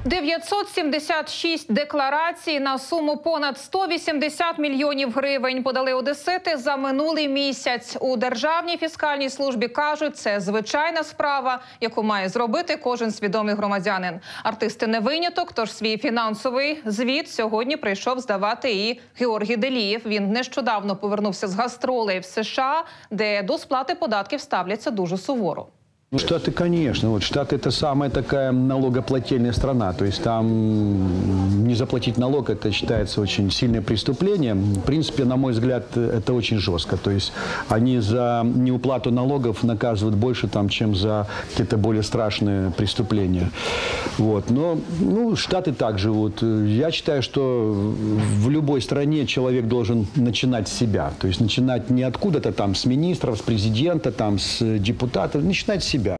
976 декларацій на суму понад 180 мільйонів гривень подали одесити за минулий місяць. У Державній фіскальній службі кажуть, це звичайна справа, яку має зробити кожен свідомий громадянин. Артисти не виняток, тож свій фінансовий звіт сьогодні прийшов здавати і Георгій Делієв. Він нещодавно повернувся з гастролей в США, де до сплати податків ставляться дуже суворо. Штаты, конечно. Вот Штаты – это самая такая налогоплательная страна. То есть там не заплатить налог – это считается очень сильное преступление. В принципе, на мой взгляд, это очень жестко. То есть они за неуплату налогов наказывают больше, чем за какие-то более страшные преступления. Вот. Но Штаты так живут. Я считаю, что в любой стране человек должен начинать с себя. То есть начинать не откуда-то там, с министров, с президента, там, с депутатов. Начинать с себя.